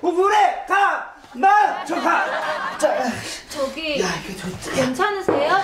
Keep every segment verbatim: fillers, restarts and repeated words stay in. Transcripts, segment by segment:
물에 가! 마! 저 가! 자, 저기 야, 이게 좋다. 괜찮으세요?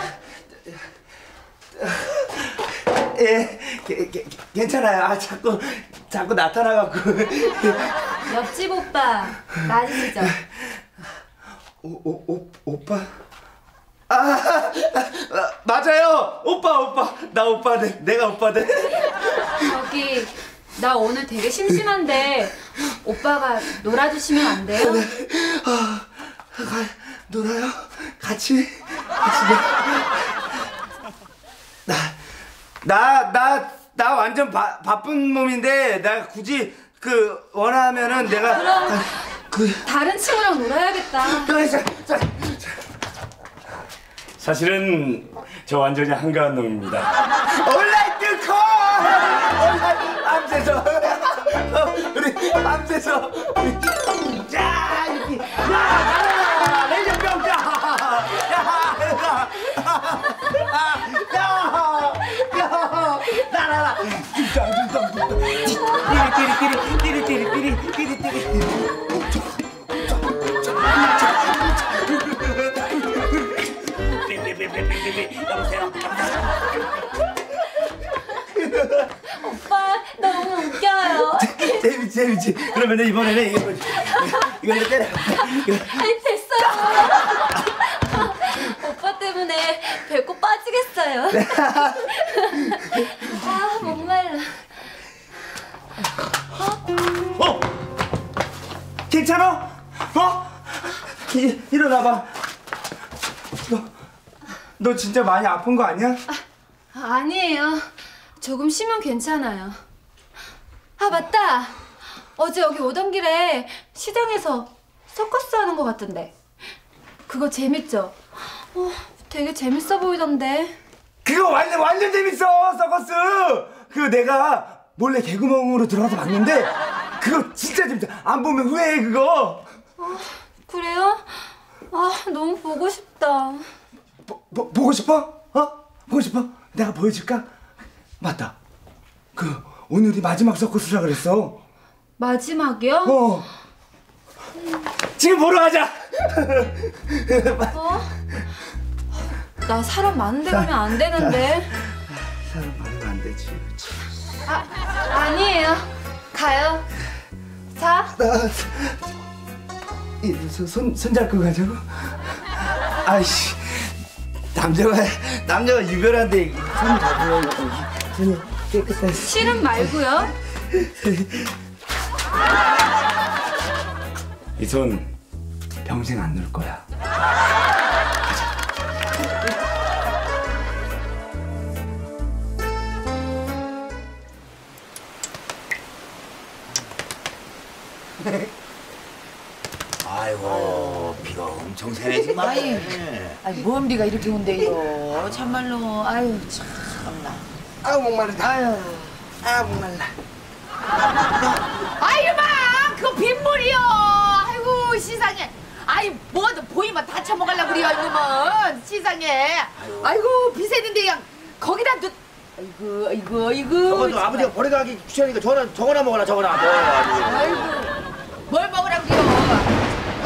예, 게, 게, 괜찮아요. 아, 자꾸, 자꾸 나타나갖고. 옆집 오빠 맞으시죠? 오, 오, 오, 오빠? 아, 아, 맞아요. 오빠, 오빠. 나 오빠네. 내가 오빠네. 저기 나 오늘 되게 심심한데 오빠가 놀아주시면 안 돼요? 아, 가, 놀아요? 같이? 같이 놀... 나, 나, 나, 나 완전 바, 바쁜 몸인데 나 굳이 그 원하면은 내가 그럼 아, 그 다른 친구랑 놀아야겠다. 자, 자, 자. 사실은 저 완전히 한가한 놈입니다. 온라인 코! 온라인 밤새서 우리 밤새서 자 이렇게 야 레이저병자 야야야 나나나 진짜 진짜 진짜 띠리 띠리 띠리 띠리 띠리 띠리 띠리 여보세요. 오빠 너무 웃겨요. 재밌지 재밌지. 그러면 이번에는 이거 이걸로 때려. 아니 됐어요. 오빠 때문에 배꼽 빠지겠어요. 아 목말라. 어? 어? 괜찮아? 어? 이, 일어나봐. 너, 너 진짜 많이 아픈 거 아니야? 아, 아니에요. 조금 쉬면 괜찮아요. 아 맞다. 어제 여기 오던 길에 시장에서 서커스 하는 거 같던데. 그거 재밌죠? 어, 되게 재밌어 보이던데. 그거 완전 완전 재밌어 서커스. 그거 내가 몰래 개구멍으로 들어가서 봤는데 그거 진짜 재밌어. 안 보면 후회해 그거. 아 그래요? 아 너무 보고 싶다. 보, 보, 보고 싶어? 어? 보고 싶어? 내가 보여줄까? 맞다. 그 오늘이 마지막 서커스라 그랬어. 마지막이요? 어. 지금 보러 가자. 어? 나 사람 많은 데 가면 안 되는데. 사람 많으면 안 되지. 그치? 아 아니에요. 가요. 자. 손, 손 잡고 가자고? 아이씨, 남자가, 남자가 유별한데, 손 잡으면, 손이 깨끗해. 실은 말고요. 이 손, 평생 안 놓을 거야. 가자. 아이고 비가 엄청 새네 지금. 아이, 아이 뭔 비가 이렇게 온대요. 참말로. 아유 참나. 아우 목마르다. 아유, 아 목말라. 아유 마, 그거 빗물이요. 아이고 시상에. 아이 뭐든 보이면 다 처먹으려고 그래요 이놈은. 시상에. 아이고 비 새는데 그냥 거기다 두. 아이고 아이고 아이고. 저것도 아버지가 버려가기 귀찮으니까 저거나 저거나 먹어라 저거나. 먹어라. 아이고 뭘 먹으라고 그래요.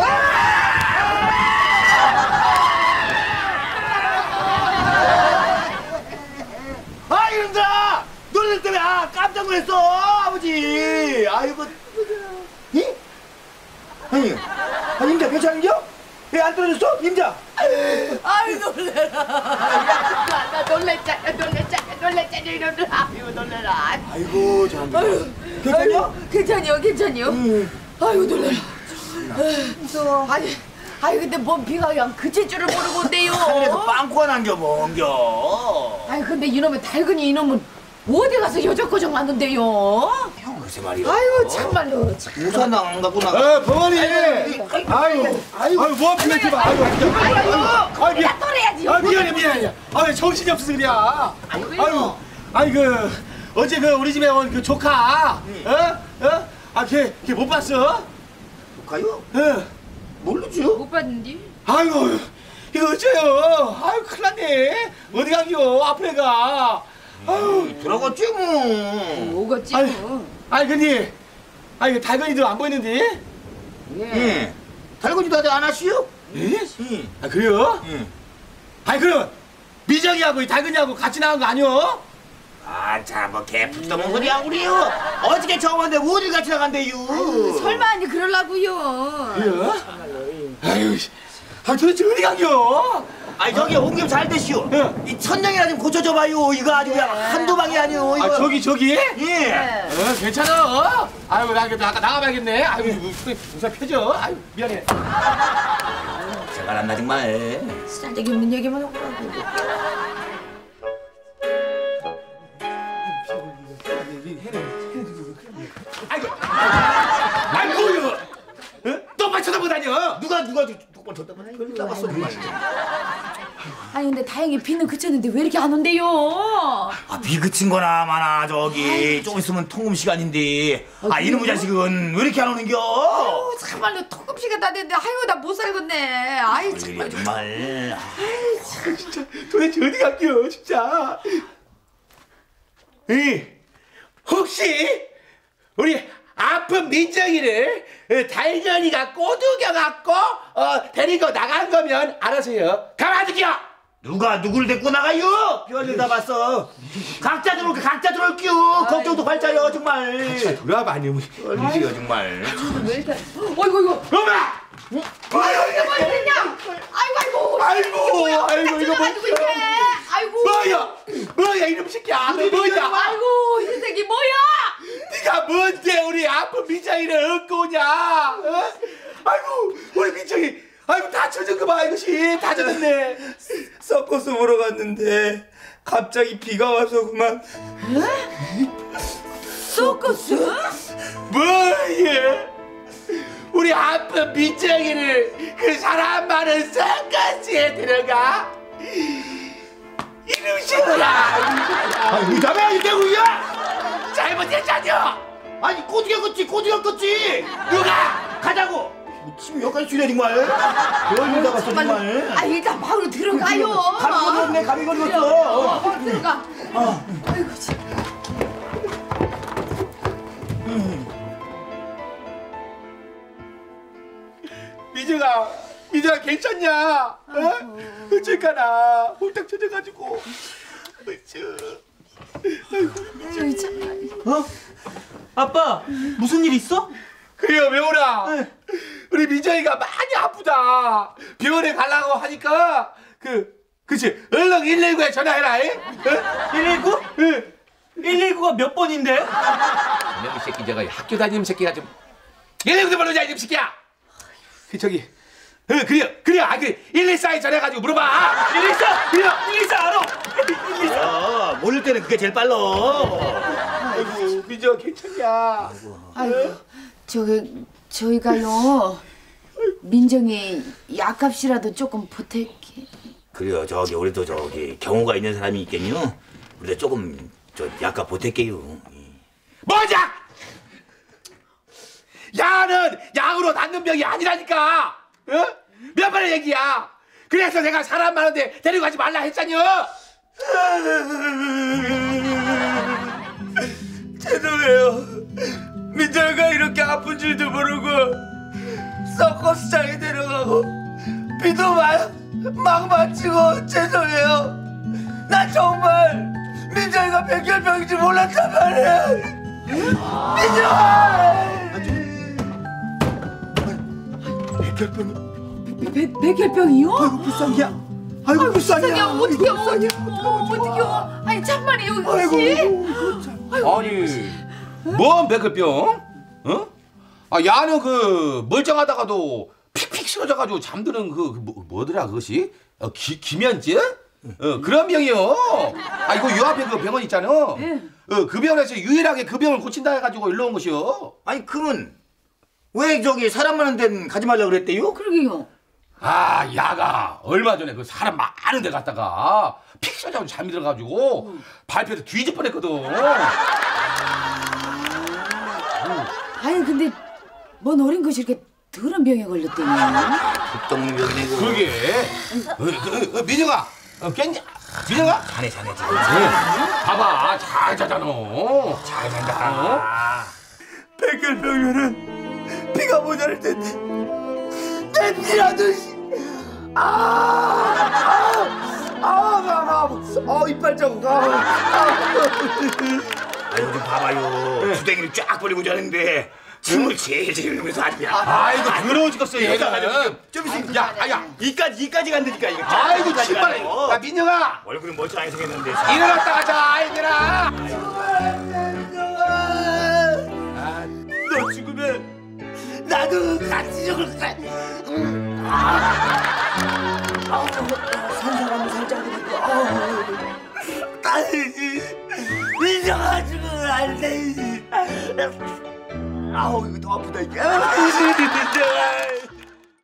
아 이놈들아! 너희들 때문에 아 깜짝 놀랐어 아버지. 아이고. 이? 아니, 아 임자 괜찮은겨? 왜 안 떨어졌어? 임자. 아이 놀래라. 야, 나 놀랬잖아 놀랬잖아 놀랬잖아 이놈들아. 아이고 놀래라. 아이고 잘한다. 괜찮냐? 아이고, 괜찮요 괜찮요. 응. 아이고 놀래라. 무서워. 아니, 아니 근데 뭔 비가 그냥 그칠 줄을 모르고 온대요. 하늘에서 빵꾸가 난겨 뭔겨. 아니 근데 이놈의 달근이 이놈은 어디 가서 여자고정 만든대요? 형 글쎄 말이야. 아이고 참말로. 우산 안 갖고 나. 에 벙어리. 아유, 아유, 뭐 앞에 이렇게 봐. 아유, 아유, 아유, 야 떠내야지. 아 미안해 미안해. 아왜 정신이 없어서 그래. 아유, 아유 그 어제 그 우리 집에 온 그 조카. 어? 어? 아 걔 걔 못 봤어? 가요? 예. 모르죠. 못 봤는데. 아이고 이거 어째요? 아유 큰일 났네. 어디 가기요? 앞으로 가. 아유 들어갔지 뭐. 오겠지 아니, 뭐. 아니 근데 아니 달건이들 안 보이는데? 예. 달고지도 아직 안 하시오? 예? 예. 아 그래요? 예. 아니 그럼 미정이하고 이 달근이하고 같이 나간 거 아니오? 아, 자, 뭐 개뿔떠먹은 소리 하구리요. 어저께 처음 왔는데 어딜 같이 나간대요? 설마 아니 그러려고요. 그래요? 아유, 아 도대체 어디 간겨? 아니 저기 옮김 잘 되시오. 예. 이 천장이나 좀 고쳐줘봐요. 이거 아주 그냥 한두 방이 아니오. 이거. 아 저기 저기? 예. 어 괜찮아. 아이고 나 이거 나가 나가봐야겠네. 아이고 우선 펴져. 아이고 미안해. 제가 안 나 정말. 쓸데기 없는 얘기만 하고. 아이고, 아이고 이거. 어? 똑바로 쳐다보고 다녀. 누가 누가 똑바로 쳤다 보네. 이걸 나갔어 정말. 아니 근데 다행히 비는 그쳤는데 왜 이렇게 안 온대요? 아, 비 그친 거나 마나 저기 조금 있으면 통금 시간인데. 아, 이놈의 자식은 왜 이렇게 안 오는겨? 아유, 참말로 통금시가 다 됐는데 아유 나 못 살겠네. 아이 정말. 정말. 진짜 도대체 어디 갈게요 진짜. 이 혹시 우리 아픈 민정이를 달년이가 꼬드겨갖고 어, 데리고 나간 거면 알아서요. 가만두겨. 누가 누굴 데리고 나가요? 별일다 봤어. 각자 들어올게, 각자 들어올게요. 걱정도 발자요 정말. 돌아봐 아니면 별일이요 정말. 어이구 이거. 엄마. 아이고 이거 뭐 이랬냐? 아이고 아이고. 아이고 아이고 이거 뭐? 가지고 이게. 아이고. 뭐야? 뭐야 이놈 새끼야? 너 뭐야? 아이고 이 새끼 뭐야? 네가 뭔데 우리 아픈 민정이를 얻고 오냐? 어? 아이고 우리 민정이 아이고 다 젖은 거 봐 이것이 다 젖었네. 서커스 보러 갔는데 갑자기 비가 와서 그만. 서커스? 뭐예? 우리 아픈 민정이를 그 사람 많은 서커스에 들어가? 이놈 새끼야. 아, 의담해야 이때구야. 잘못했잖여. 아니 꼬드겨 껐지, 꼬드겨 껐지. 누가? 가자고. 지금 여기까지 주네 정말. 별일다 봤어 정말. 아 일단 방으로 들어가요. 감이 걸렸네, 감이 어, 걸렸어. 어, 들어가. 아이고 참. 미정아, 미정아 괜찮냐? 어? 어쩔까나 홀딱 젖어가지고. 어쩌. 아이고 참. 어? 아빠 무슨 일 있어? 그래요 명훈아. 우리 미정이가 많이 아프다. 병원에 가려고 하니까 그 그치 얼른 일일구에 전화해라. 에? 어? 일일구? 응. 일일구가 몇 번인데? 이놈의 새끼 저거 학교 다니는 새끼가 좀 일일구 좀 불러자 이놈 새끼야. 그 저기 어 그래요 그래요 아 그래 일일사에 전화해가지고 물어봐. 일일사! 그래요 일일사 알아! 일일사! 어, 모를 때는 그게 제일 빨라. 아이고 미정 괜찮냐? 아이고 저기 저희가요 민정이 약값이라도 조금 보탤게. 그래요 저기 우리도 저기 경우가 있는 사람이 있겠요. 우리도 조금 저 약간 보탤게요. 뭐냐? 야는 약으로 낫는 병이 아니라니까. 어? 몇 번의 얘기야. 그래서 내가 사람 많은데 데리고 가지 말라 했잖여. 죄송해요. 민정이가 이렇게 아픈 줄도 모르고 서커스장에 데려가고 비도 막, 막 맞히고 죄송해요. 난 정말 민정이가 백혈병인지 몰랐단 말이야. 민정아! 백혈병이. 백 백혈병이요? 아이고 불쌍이야. 아이고 불쌍이야. 어떻게 어떻게 어떻게 아니 참말이에요 이것이. 아니 뭔 백혈병? 어? 아 야는 그 멀쩡하다가도 픽픽 쓰러져가지고 잠드는 그, 그 뭐, 뭐더라 그것이? 어, 기, 기면증? 어, 그런 병이요. 아 이거 요 앞에 그 병원 있잖아. 네. 어, 그 병원에서 유일하게 그 병을 고친다 해가지고 일로 온 것이요. 아니 그러면 왜 저기 사람 많은 데는 가지 말라 그랬대요? 그러게요. 아 야가 얼마 전에 그 사람 많은 데 갔다가 픽 쓰러져가지고 잠이 들어가지고 음. 발표에서 뒤질 뻔했거든. 아니 근데 뭔 어린 것이 이렇게 더러운 병에 걸렸대요. 북동병이고. 그러게. 어, 그, 어, 민영아, 어, 깼냐? 민영아? 자네 자네 네. 자네. 봐봐, 잘 자잖아. 잘 잔다. 백혈병이면은 피가 뭐 모자랄 텐데 냄새라도 아아아아 이빨 자국 아, 아 요즘 봐봐요. 주댕이를 쫙 버리고 자는데 숨을 제일 제일 흘리면서 하냐. 아이고 더러워 죽겠어 얘는. 좀 있으면 야, 아야. 이까지 이까지 간다니까 이거. 아이고 이까지 신발. 가요. 야 민영아. 얼굴은 멀쩡하게 생겼는데. 일어났다 가자 얘들아. 너 죽으면 나도 같이 죽을 거야. 산사람 살짝 그리고 딸이 민정아 죽으면 안 돼. 아우 이거 더 아프다 이게. 민정아.